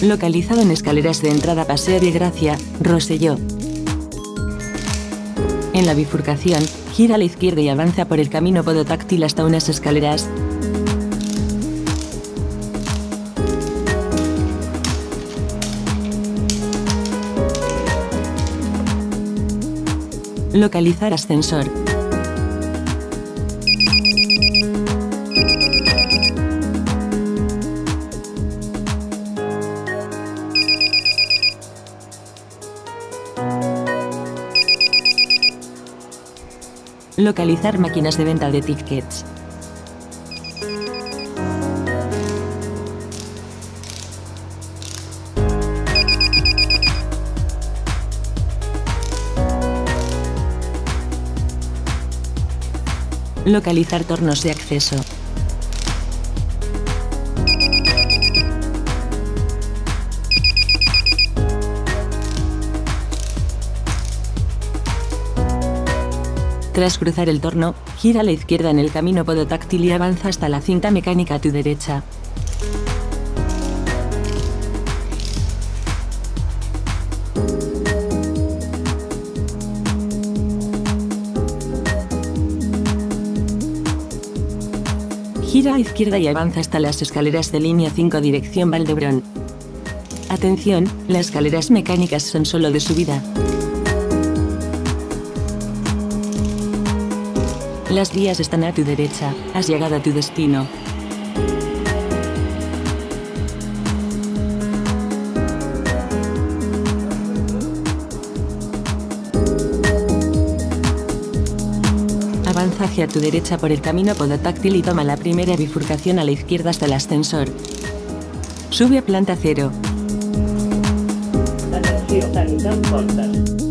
Localizado en escaleras de entrada Paseo de Gracia, Rosselló. En la bifurcación, gira a la izquierda y avanza por el camino podotáctil hasta unas escaleras. Localizar ascensor. Localizar máquinas de venta de tickets. Localizar tornos de acceso. Tras cruzar el torno, gira a la izquierda en el camino podotáctil y avanza hasta la cinta mecánica a tu derecha. Gira a izquierda y avanza hasta las escaleras de línea 5 dirección Valdebrón. Atención, las escaleras mecánicas son solo de subida. Las vías están a tu derecha, has llegado a tu destino. Avanza hacia tu derecha por el camino podotáctil y toma la primera bifurcación a la izquierda hasta el ascensor. Sube a planta 0. Atenció, Sanidad Portas.